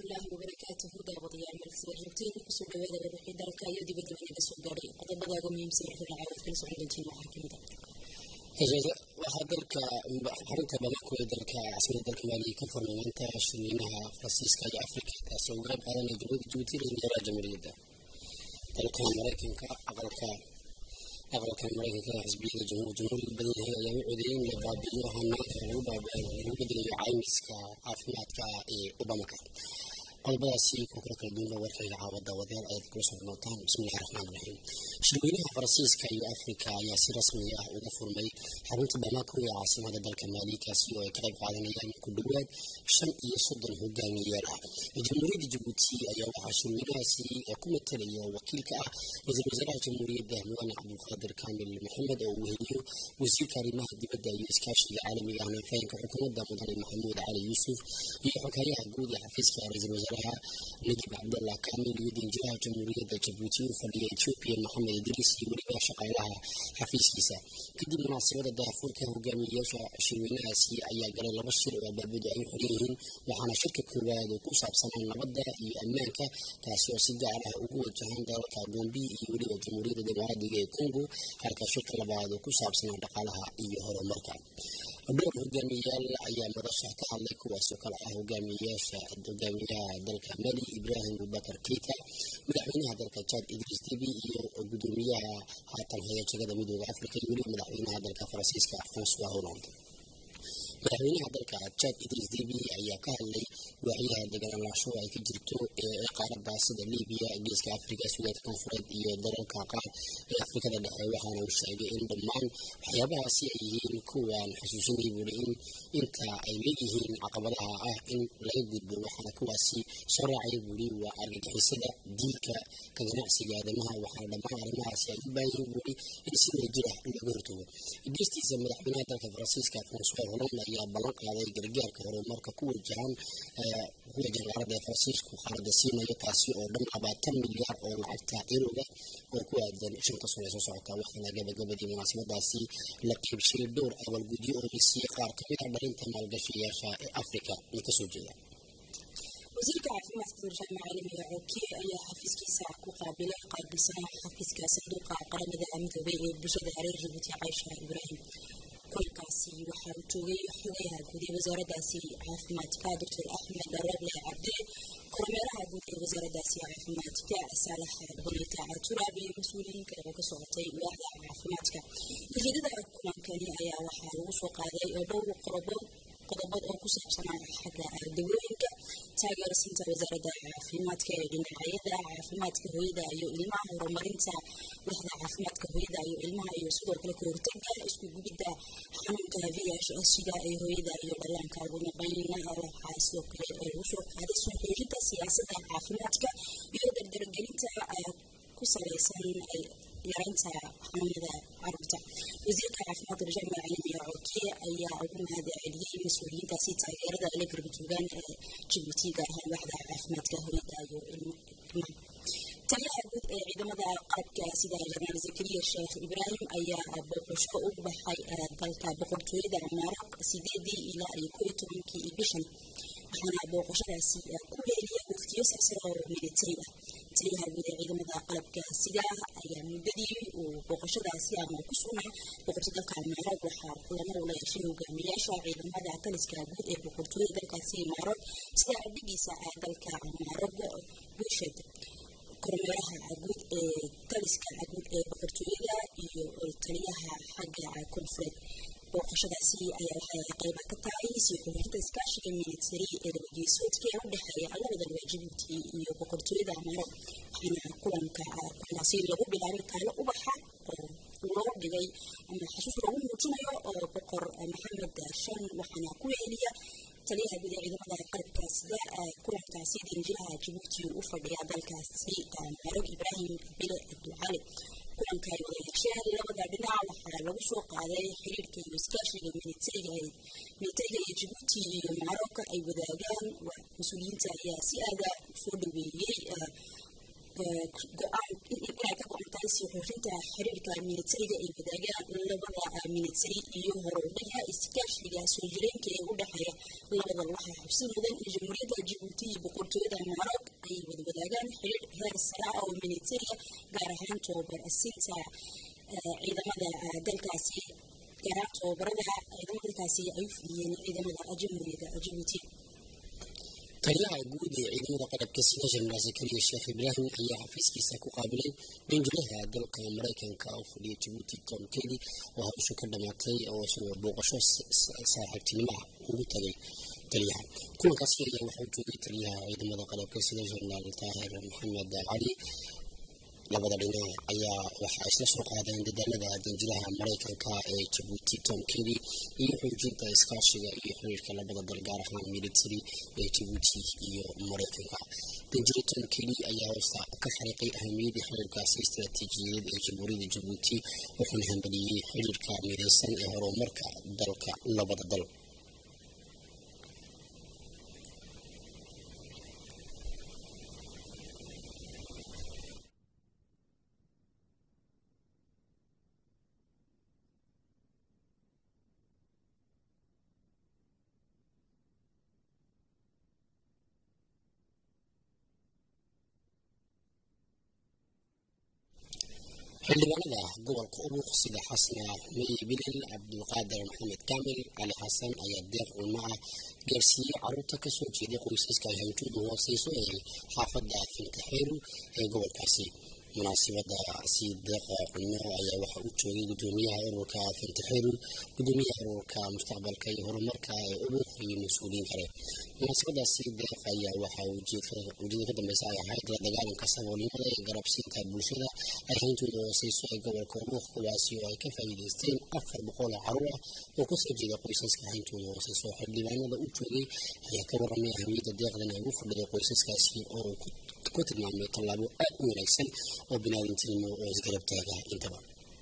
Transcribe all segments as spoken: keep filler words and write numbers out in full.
الله وبركاته دابضي عمل سيرتين كسر هذا الروحي دالك يدي بدل من السوق داري قد بدأ قوم يمسك في العوض في السعودية التي وحكمتها. إذا وهذلك حرنت بمكو ذلك عصير ذلك مالي كفر من أنت شنينها فرانسيسكا أفريقيا سوغا قارن جنوب جوتي للجرا جمهورية ذلك أمريكا كأغلق أغلق أمريكا كحزبية جمهور جمهور البلد هي يعودين لبابيوها الناس العوبة بالعوبة عايمس كعافمات كأوباما قلبها سيك وكرك الدولة وركي عاودة وذير أيضا كوسع النوتان بسم الله الرحمن الرحيم شلوينها فرانسيسكا يو أفريقيا ياسي رسمية ودفر مي حرنت بماكو يا عاصمة دالك مالي كاسيو يكرب قادنا يعني كل دواد شن يصدر هجامية جمهورية جيبوتي أيها وحا شلوينها سي يقوم التالية وكيل كأ وزير وزراء جمهورية دهنوان عبد القادر كامل محمد أو وهيو وزير كريمة دي بدأ يسكاشي العالمي يعني فين كحكومة دامدان محمود علي يوسف يحكايا قود يحفيز كرئيس الوزراء نجيب عبد الله كامل يدين جهة جمهورية جيبوتي وفريق إثيوبيا محمد إدريس يولي شقالها حفيز كيسا كدي مناسبة دافور كهجامي يوشع شلوينها سي أيها قال لبشر وبابدو أي حريهن وحنا شركة كواد وكوسع بصنع نبضة أمريكا تاسيو سيدا على أقوى جهان دارك بومبي يولي جمهورية ديمقراطية كونغو حركة شركة لبعض وكوسع بصنع دقالها إيهور مركا دور هجاميال أيام مرشح كحلك وسكر هجامياش هجاميا دلك مالي إبراهيم بكر كيتا مدحوينها دلك تشاد إدريس ديبي قدوميها حتى هي شجرة مدن أفريقيا يولي مدحوينها دلك فرانسيسكا فرانسوا هولاند مدحوينها دلك تشاد إدريس ديبي أيها كهلي وحيها دلك العشوة أي كجرتو قارب باسد ليبيا إنجليز كأفريقيا سودان كونفرنت إيو دلك قار أفريقيا دلك وحنا وشاقين ضمان waxyaabaha si ay yihiin kuwaan xusuusinay buuliin inta ay leeyihiin caqabadaha ah in laga gudbo waxaana kuwaasi soo raacay buuli waa argagixisada diilka ka ganacsiga aadamaha waxaana dhammaan arrimahaasi ay u baahan yihiin buuli in si wadajir ah looga hortago ingiriistiisa madaxweynaha dalka faransiiska François Hollande ayaa ballan qaaday gargaarka horumarka ku wajahan ku wajahan qaarada faransiisku qaarada siinayo taasi oo dhan labaatan milyan oo lacagta eurooga oo ku aadan shanta sano soo socota waxaana gabagabadii munaasabadaasi لكن شيء دور أول جديد أوروبي قار كبير بدرين تمال جشية أفريقيا نكسوجيا. وزير كعب ما تقدر جمع علمي عوكي أي حفيز كيسا قابلة قابل سنة حفيز كاسدوق قرن ذا أمد بيه بجد عرير جبتي عايشة إبراهيم كل كاسي وحاوتوي حويها كودي وزارة داسي عافماتك دكتور أحمد الرابع عبدي كرميرها قودي وزارة داسي عافماتك سالح بنيتا ترابي مسؤولين كذا صوتي واحد عافماتك الجديد كمان كان أي وحال وسوق هذا دور قربان قضبط أو كسر صناعة حاجة الدولية تاجر سنت وزارة عافماتك جناعية عافماتك هويدا يو إلما ورمرنتا وحدة عافماتك هويدا يو إلما يو سوق لكورتين اسكو جدا حنون كهذه أشياء هويدا يو بلان كاربون بيننا أو حاسوق الوسوق هذا سوق جدا سياسة عافماتك يقدر درجينتا كسر يسهل يرنتا حمد عربتا وزير كعافمات الرجال العلمي عوكي أي أقوم هذا عليه مسؤولين تاسي تغيير ذا لك ربطوغان جيبوتي قاها واحدة عافمات كهويدا يو المهم تلي حدود عندما ذا قرب سيدة جمال زكريا الشيخ إبراهيم أي بوحشة أقبحي ذلك بقرطوي ذا عمارق سيدي إلى يكويتو منكي إبشن وحنا بوحشة سي كوهيليا مفتيو سأسره ميليتريا تلي حدود عندما ذا قرب سيدة أي مبدي وبوحشة سيامة كسونا بقرطو ذلك عمارق وحار كلنا ولا يشينو قامياشا عندما ذا تلس كابود بقرطوي ذلك سي عمارق سيدة عبدي ساعة ذلك عمارق بوشد كرميرها عقود تلسك عقود بقرطوية تليها حق كونفرد وقشة سي أي الحياة قيمة كتاعيسي وحدة إسكاشي كمينتري إدوجي صوت كي أودي حياة الله بدل واجبتي بقرطوية عمارة حين كلام كناصير لغو بلاري كالا أبحا ورغب لغاي أما حسوس رغم مجنية بقر محمد شان وحنا كويلية تليها بدي عيد مدى قلب كاسداء كل كاسيد إنجلها جيبوتي وفر بيعد الكاسي معروف إبراهيم بلا الدعالي كل كاي ولا يشير لبدا بنا وحرا لو سوق عليه حرير كي يسكاشي من تيجي من تيجي جيبوتي معروف أي وداجان ومسؤولين تاعي سيادة فودوي go'aan inay ka go'antahay sii xoojinta xiriirka militariga iyo wadaaga labada militari iyo horumarka iskaashiga soo jireenka ee u dhaxeeya labada waxa xubsi mudan ee jamhuuriyadda Djibouti iyo boqortooyada maroc ay wadwadaagaan xiriir heer sare oo militariga gaar ahaan tababar siinta ciidamada dalkaasi gaar ahaan tababarada ciidamada dalkaasi ay fuliyeen ciidamada jamhuuriyadda Djibouti. taliyaha guud ee ciidamada qalabka sida General Zakariya Sheikh Ibrahim ayaa xafiiskiisa ku qaabilay danjiraha dalka Mareykanka oo fadhiya Djibouti Tom Kelly oo hawsha ka dhamaatay oo soo booqasho saaxiibtinimo ugu tagay taliyaha. kulankaasi ayaa waxaa joogay taliyaha ciidamada qalabka sida General Tahir Mohamed Ali. labada dhinac ayaa waxaa isla soo qaadeen dadaalada danjiraha Mareykanka ee Djibouti Tom Kelly iyo xoojinta iskaashiga iyo xiriirka labada dal gaar ahaan military ee Djibouti iyo Mareykanka. danjire Tom Kelly ayaa hoosta ka xariiqay ahamiyadda xiriirkaasi istiraatiijiyadeed ee Jamhuuriyadda Djibouti wuxuuna hambaliyey xiriirka midaysan ee horumarka dalka labada dal. xildhibaanada gobolka ubuq sida xasna may bilal cabdulqaadir maxamed kaamil cali xasan ayaa deeq culmo ah gaarsiiyey caruurta kasoo jeeday qoysaska ay hantoodu hooseyso ee xaafadda fintaxeeru ee gobolkaasi. munaasabada si deeqa culmo ayaa waxaa u joogay gudoomiyaha ururka fintaxeeru gudoomiyaha ururka mustaqbalka iyo horumarka ee ubuq iyo mas-uuliyiin kale. munaasabadaasi deeq ayaa waxaa ujeedada ka dambeysa ay ahayd la dagaalanka saboolnimada ee garabsiinta bulshada ay hayntooda hooseyso ee gobolka ubuq kuwaasi oo ay ka faa'iidaysteen afar boqol oo caruur ah oo kasoo jeeda qoysaska hayntooda hooseyso. xildhibaanada u joogay ayaa ka warramay ahamiyadda deeqdan ay ugu fadhiday qoysaskaasi oo ku tilmaamay tallaabo aad u wanaagsan oo biniaadantinimo oo isgarab taaga intaba.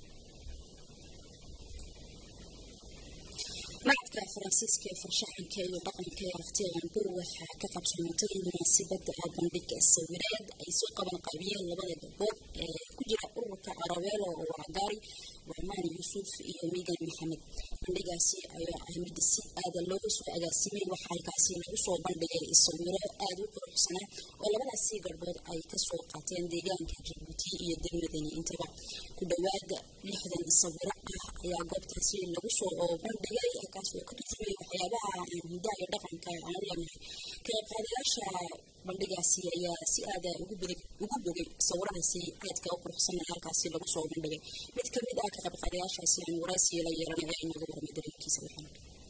macadka faransiiska ee farshaxanka iyo dhaqanka ee waqtigan waxaa ka qabsoontay munaasabada bandhig sawireed ay soo qaban qaabiyeen labada gabdhood ee ku jira ururka Araweelo oo Cagaari Warmaan Yuusuf iyo Migan Maxamed. bandhigaasi ayaa ah mid si aad loogu soo agaasimay waxaa halkaasi lagu soo bandhigay sawiro aad u quruxsan oo labadaasi gabdhood ay ka soo qaateen deegaanka Djibouti iyo degmadani intaba. ku dhawaad lixdan sawiro ah ayaa goobtaasi lagu soo bandhigay kaasoo ka turjumay waxyaabaha hidaha iyo dhaqanka aan leenahay. ka qaybqaadayaasha bandhigaasi ayaa si aad ugu bogay sawiradaasi aadka u quruxsan ee halkaasi lagu soo bandhigay. mid ka mid ah ka qaybqaadayaashaasi aan waraysi la yeelanay ee inaga warmay dareenkiisa waxaan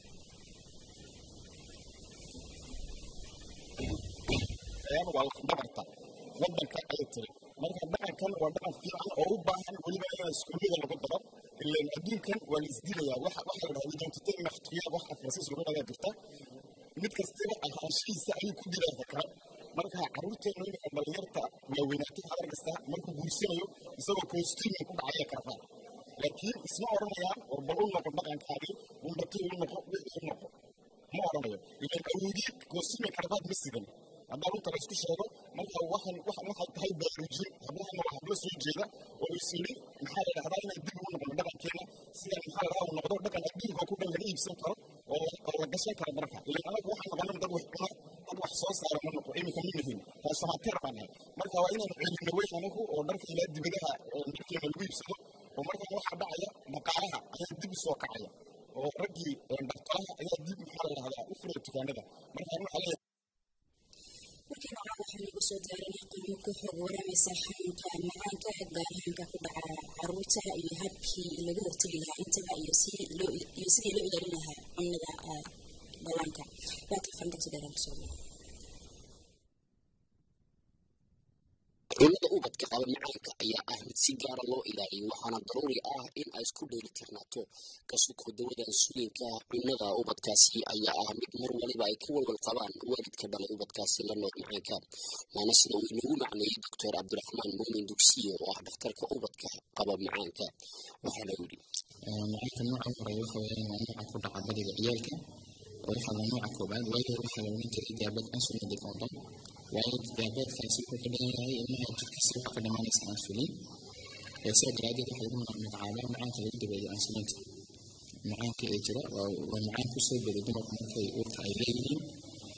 ayaan waa ku dhabarta wadanka ay tiri marka dhaqankan waa dhaqan fiican oo u baahan weliba in iskuulada lagu daro ilaan adduunkan waa la isdilayaa waxa waxa la yidhahdaa identity naxtiya wax afrasiis lagu dhagaa jirta mid kastaba ahaanshihiisa ayuu ku dilaa fakra marka caruurteenu inay dhalinyarta waaweynaatay hadal kasta markuu guursanayo isagoo costume ku dhacaya karfaa laakiin isma oranayaan oo bal u noqo dhaqankaagii unbati u noqo wixii u noqo ma oranayo ilaan awoodii costume karfaad ma sidan haddaan runta la isku sheego marka waxan waxan waxay tahay baaruujin hablahan waa hablo soo jeeda oo isiri maxaa la dhahdaa inay dib ugu noqono dhaqankeena sida maxaa la dhahaa noqdo dhaqan adduunka ku dhan laga iibsan karo oo oo la gashan karo marka ilaan anagu waxaan noqonan dad wax cuna dad wax soo saara ma noqo iminka ma nihin taasoo hateer baan nahay marka waa inaan celino weyn anagu oo dharka ilaa dibadaha markeena lagu iibsado oo markan waxaa dhacaya dhaqaalaha ayaa dib u soo kacaya oo raggii dhaqaalaha ayaa dib maxaa la dhahdaa u furay dukaanada marka waxaa leeyahay markii hore waxaa lagu soo diyaarinay qaniin ku xog waramaysa xanuunka macaanka gaarhaanka ku dhaca caruurta iyo habkii laga hortagi lahaa intaba iyo sidii loo iyo sidii loo ilaalin lahaa cunnada dhallaanka waa tafan dagsi dheeraan soo cunnada ubadka qaba macaanka ayaa ah mid si gaara loo ilaaliyo waxaana daruuri ah in ay isku dheelitirnaato ka soko dawada insuliinka. cunnada ubadkaasi ayaa ah mid mar waliba ay ka walwal qabaan waalidka dhalay ubadkaasi la nool macaanka waana sida uu inoogu macneeyey doctor cabdiraxmaan muumin dugsiyo oo ah dhakhtarka ubadka qaba macaanka. waxaa la yidhi macaanka nooca hore waxa weeyaan waa nooca ku dhaca badiga ciyaalka waxaa la nooca koobaad waayo waxaa la oran jiray gaabad insulin dependent waayo gaabadkaasi wuxuu ka dhigan yahay ilmaha jirkiisa waxaa ka dhimanaysa insulin sidaa daraadeed waxaa lagu magacaabaa macaanka lagu dabeeyo insulinta. macaanka ee jira waa macaan kusoo beda dumarka markay uurka ay leeyihiin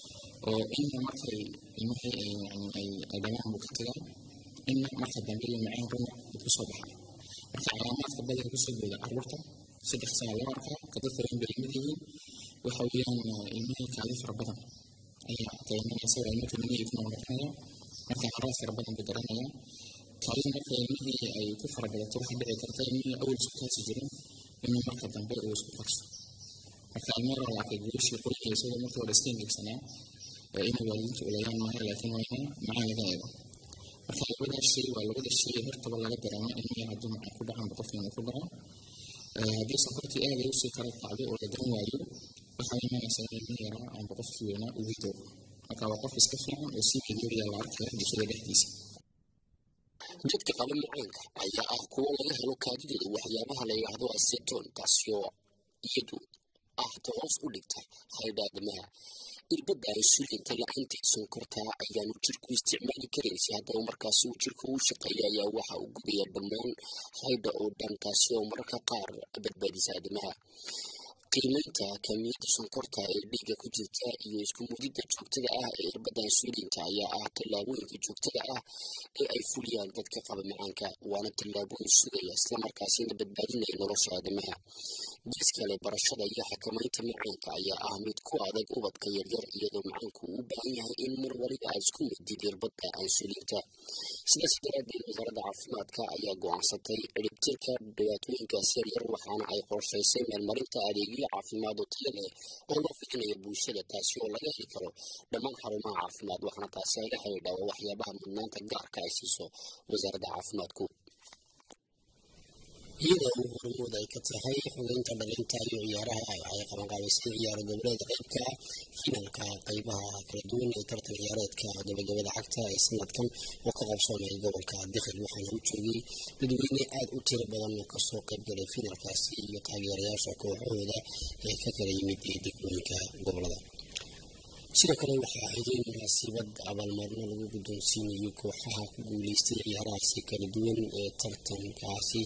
وإن مركي المحي يعني أي أدوان مكتلة إن مركي دمبي معين روح بتصبح مركي علامات قبل يكسب عرورته سدح سنة لوركا كدفرين بالمدين وحويان المحي كعرف ربنا أي كلمة يصير المحي المحي في مرحلة مركي حراس ربنا بدرانيا كلمة مركي المحي أي كفر بلا تروح بلا ترتين أول سكات جرين إنه مركي دمبي وسكات مركي المرة لكن يقولش يقول يسوي مركي ورستين لسنة إنه والدته ولايان مهر لكن وين معايا ذاهبة marka labada shay waa labada shay horta laga dareemo in ay haduu macaan ku dhacaan qofkii ku dhaco hadii safartii aad ay soo kala qacdo oo la daran waayo waxa imanaysaa in yara aan qofkii weena u wido marka waa qof iska fiican oo si fiican loo arkayo bulshada dhexdiisa dadka qaba macaanka ayaa ah kuwa laga helo kaadidooda waxyaabaha la yiraahdo acetone taasoo iyadu ah toos u dhigta haydhaadamaha irbadda insulinta la'aanteed sonkorta ayaanu jirku isticmaali karin si haddaba markaasi uu jirku u shaqeeya ayaa waxa uu gubaya dhammaan haydha oo dhan taasi oo mararka qaar badbaadisa aadamaha qiimaynta kamiyadda sonkorta ee dhiigga ku jirta iyo isku mudidda joogtada ah ee irbadda insulinta ayaa ah tallaabooyinka joogtada ah ee ay fuliyaan dadka qaba macaanka waana tallaabooyin sugaya islamarkaasina badbaadinaya nolosha aadamaha geeskale barashada iyo xakamaynta macaanka ayaa ah mid ku adag ubadka yaryar iyadoo macaanku uu u baahan yahay in mar waliba aad isku midid irbadda insulinta sidaas daraadeed wasaaradda caafimaadka ayaa go-aansatay ciribtirka dhibaatooyinkaas yaryar waxaana ay qorshaysay meelmarinta adeegyo caafimaad oo tayo leh oo loo fidinayo bulshada taasi oo laga heli karo dhammaan xarumaha caafimaad waxaana taasi ay la xidhiidha waxyaabaha mudnaanta gaarka ay siiso wasaaradda caafimaadku iyadoo uu hormood ay ka tahay xugeynta dhalinta iyo ciyaaraha ay qabanqaabaysay ciyaaro goboleed qaybka finalka qaybaha kala duwan ee tartan ciyaareedka gabagabada cagta ee sanadkan oo ka qabsoomay gobolka dakhil waxaana u joogay dadweyne aad u tiro badan oo kasoo qaybgalay finalkaasi iyo taageerayaasha kooxahooda ee ka kala yimid degmooyinka gobolada sidoo kale waxaa xidhiin munaasabad abaalmarino lagu guddoonsiinayay kooxaha ku guuleystay ciyaarahaasi kala duwan ee tartankaasi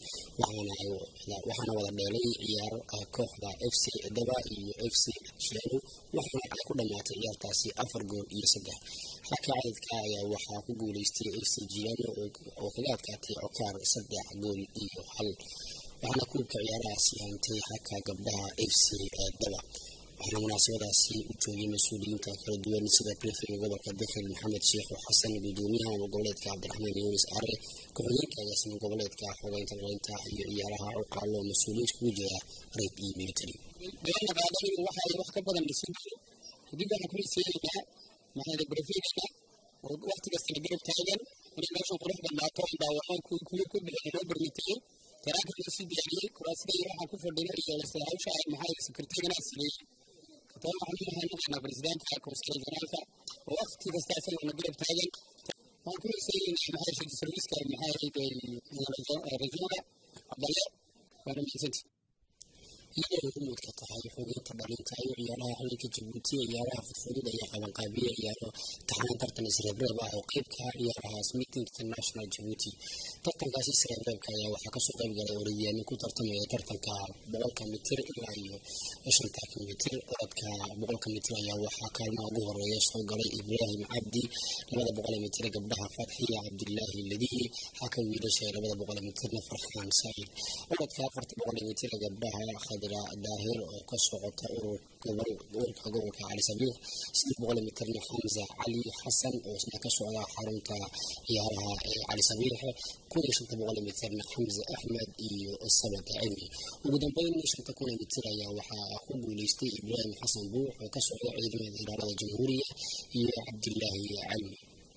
waxaana wada dheelay ciyaaro kooxda f c daba iyo f c shiano waxaana ay ku dhammaatay ciyaartaasi afar gool iyo saddex halka cadadka ayaa waxaa ku guuleystay f c jiano oo kaga adkaatay cokaar saddex gool iyo hal waxaana kuubka ciyaarahaasi hantay halka gabdhaha f c daba waxaana munaasabadaasi u joogay mas-uuliyiinta kala duwan sida prefega gobolka dakhil maxamed sheekh xasan gudoomiyaha goboleedka cabdiraxmaan yunis are ku-xigeenka agaasima goboleedka xogeynta dhalinta iyo ciyaaraha cuqaalo mas-uuliyiin iskugu jira rayb iyo military waxa ay wax ka badan dhisan kadib waxaan ku xiiseeynaa maxamed prefega oo waqti kasta garab taagan inay meeshan qurux badnaato dhaawacaan kuwa ku bixin loo barmitay taraanka la sii diyaariyey kuraasida iyo waxaan ku fadhina iyo hawsha ay maxaa sekretarigana siiyey كتاب عن هذا البريزيدنت كونسل جنرالك ووقت تستأثر من قلب تاجن فكل شيء محاش السيرفيس كمحاش الرجولة عبدالله وأنا مسنت iyadoo hormuud ka tahay xugeynta dhalinta iyo ciyaaraha xilliga jabuuti ciyaaraha fudfudud ayaa qabanqaabiya ciyaaro taxaan tartan isreebreeb ah oo qayb ka ah ciyaarahaas meeting international jabuuti tartankaasi isreebreebka ayaa waxaa kasoo qayb galay orodyahanno ku tartamaya tartanka boqolka mitir ilaa iyo shanta mitir orodka boqolka mitir ayaa waxaa kaalmaha ugu horeeya soo galay ibraahim cabdi labada boqol mitir gabdhaha fatxiya cabdilaahi ladihi halka wiilasha labada boqol mitirna farxaan saciid orodka afarta boqol mitir gabdhaha daahir oo ka socota ururka gobolka cali sabiix siddeed boqol mitirna xamza cali xasan oo isna ka socda xarunta ciyaaraha ee cali sabiix kun iyo shanta boqol mitirna xamza axmed iyo samad cilmi ugu dambeyn shanta kun mitir ayaa waxaa ku guuleystay ibraahim xasan buux oo ka socda ciidamada ilaalada jamhuuriya iyo cabdilaahi calmi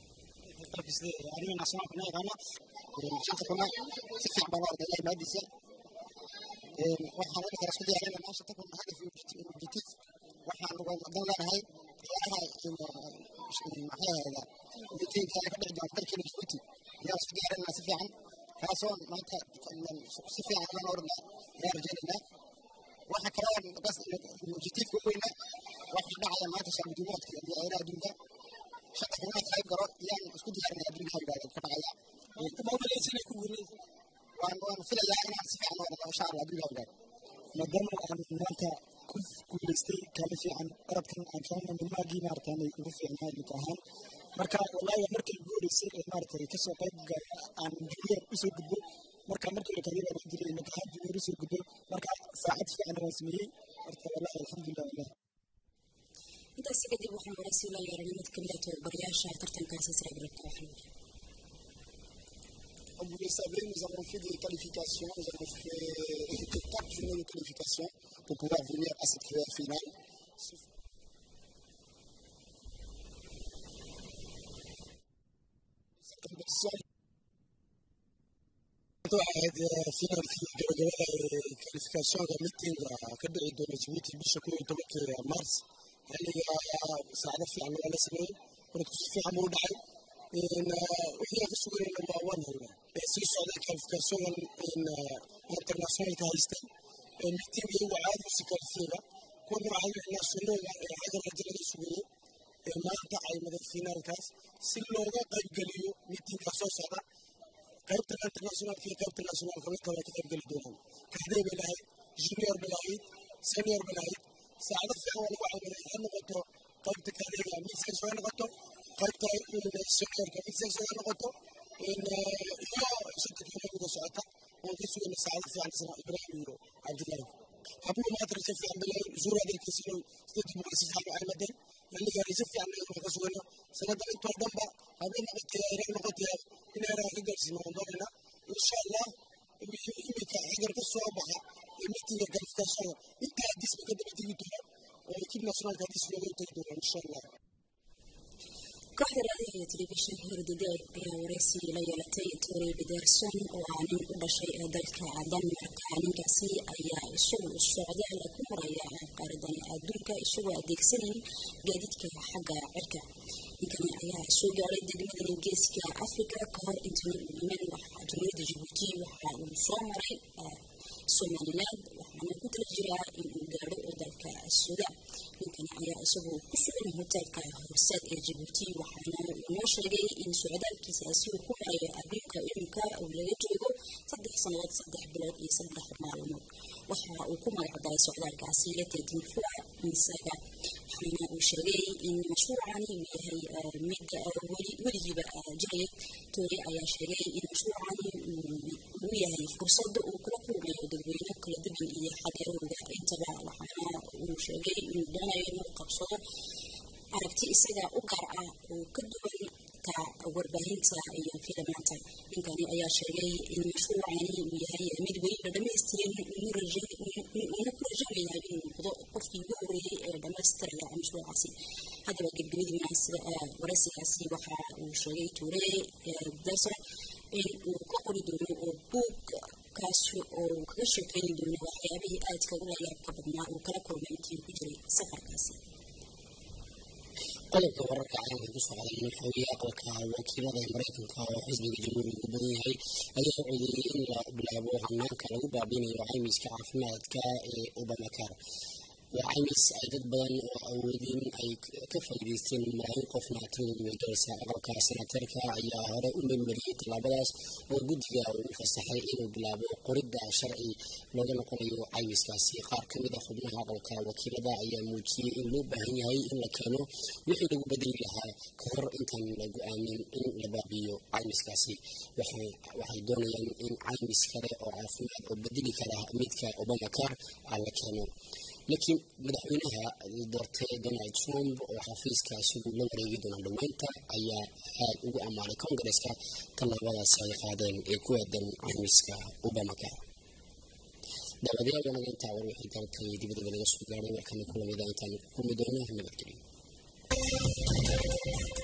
waxaan u kala soo diyaariyay meesha takun hadaf objective waxaan ugu wadan leenahay ciyaaraha maxay hada meeting ka ka dhigay dalka Djibouti yaa soo diyaariyay si fiican kaasoo maanta si fiican loo orday yaa rajayna waxa kale oo bas objective ku weyna waxa dhacaya maanta shaamdumoodka iyo ciyaaraha adduunka shaqada kuma qayb garo yaan isku diyaarinay adduunka hawada ka dhacaya inta ku guuleysay waan waan filayaa inaan si fiican oo insha Allah adduunka hawada maadaama aan maanta ku guuleystay kala fiican orodkan aan kalena midmaagii maaragtay ugu fiicnaa mid ahaan marka wallaahi markii ugu horeysay ee maaragtay kasoo qayb aan junior usoo gudbo marka markii la kariyo aan jiray mid ahaan junior usoo gudbo marka saacad fiican waan sameeyey horta wallaahi alxamdulilah wallaahi intaasi kadib waxaan waraysi la yeelanay mid kamid ah tababarayaasha tartankaasi saaxiibka waxaan Vous le savez, nous avons fait des qualifications, nous avons fait quatre journées de qualification pour pouvoir venir à cette finale. Cette compétition واحد فينال في جوله كواليفيكاسيون ميتينغ كدعي دون جيبوتي بشكل يتوقع مارس اللي ساعدت في عمل الاسمي ونكتب في عمود حي إن وهي بسوق الأول هنا سيس على كواليفيكاسيون إن انترناسيونال تايستي ميتينغ هو عادي سكالفينا كل راح الناس اللي هذا الرجال السوري ما تعي من الفينال كاس سلوغا قيب قليو ميتينغ كاسوس هذا قيبت الانترناسيونال في قيبت الناسيونال كمان كما كتب قليل دونهم كحدي بلاهي جونيور بلاهي سينيور بلاهي ساعدت في أول واحد من النقطة قيبت كاريرا ميسك شوية نقطة قيبت السينيور كميسك شوية نقطة إن يا شدة في نقطة ساعتها وقصوا إن ساعدت في عن سنة إبراهيم عبد الله أبو ما أدري في عن بلاهي زور هذا الكسينو استدعوا مؤسسة على عمدين اللي قال يشوف عن قصوا إنه سنة أنتوا دمبا أبو نقطة يا نقطة إن أنا أقدر اسمه ضمنا إن شاء الله يمكن أقدر قصوا بها يمكن يقدر يستشعر أنت حديث بقدر تيجي تقول ولكن نصنع حديث بقدر تيجي إن شاء الله. kooxda raadiyaha telefishinka hordadaag ayaa waraysi la yeelatay Tore Pedersen oo ah nin u dhashay ee dalka Denmark. Ninkaasi ayaa isagu socdaal ku maraya qaaradan adduunka isagoo adeegsanaya gaadiidka xagga cirka. Ninkani ayaa soo gaaray degmada Ingiriiska Afrika ka hor intii uu iman waxa Jamhuuriyadda Djibouti waxa uu soo maray Somaliland waxaana ku tala jiraa inuu gaadho dalka Suudaan. Ninkani ayaa isagu ku sugan hoteelka Horseed ee Djibouti waxaana uu noo sheegay in socdaalkiisaasi uu ku marayo adduunka iminka uu laga joogo saddex sannadood saddex bilood iyo saddex maalmood. waxa uu ku magacdaray socdaalkaasi la teetinfua misaga waxaana uu sheegay in mashruucani uu yahay mid weligiiba jiray. Tore ayaa sheegay in mashruucani uu yahay fursad uu kula kulmayo dadweyne kala duwan iyo xageerooda intaba waxaana uu sheegay inuu doonayo inuu qabsado aragti isaga u gaar ah oo ka duwan ta warbaahinta iyo filimanta. Ninkani ayaa sheegay in mashruucani uu yahay mid weli la dhamaystirin inuu rajaynaya inuu noqdo qofkii ugu horeeyay ee dhamaystiraya mashruucaasi. haddaba gebgabadii waraysigaasi waxa uu sheegay Tore Pedersen in uu ka qori doono oo buug kaasi oo kaga sheekeyn doono waxyaabihii aadka u la yaabka badnaa uu kala kulmay intii ku jiray safarkaasi. qodobka wararka caalamka ku socda madaxweynaha aqalka wakiilada Mareykanka oo xisbiga jamhuuriga u badan yahay ayaa codeeyay in la bilaabo hanaanka lagu baabiinayo caymiska caafimaadka ee Obamacare. waa caymis ay dad badan oo awoodin ay ka faa'iidaysteen malaayiin qofna tiradoodu way gaaraysaa. aqalka senatarka ayaa hore u meelmariyey tallaabadaas oo guddiga uu fasaxay inuu bilaabo qoridda sharci looga noqonayo caymiskaasi. qaar ka mid ah xubnaha aqalka wakiilada ayaa muujiyey in loo baahan yahay in la keeno wixii lagu bedeli lahaa ka hor intaan la go'aamin in la baabiyo caymiskaasi. waxay doonayaan in caymis kale oo caafimaad oo bedeli kara midka Obamacare la keeno. laakiin madaxweynaha doortay Donald Trump oo xafiiska isugu la wareegi doona dhawaanta ayaa aad ugu ammaanay Kongareeska tallaabadaas ay qaadeen ee ku aadan caymiska Obamacare. daawadayaal wanaag intaa war wixii dalkay dibadda laga soo gaaray warkani kulamida intaan ku kulmi doono nabadgelyo.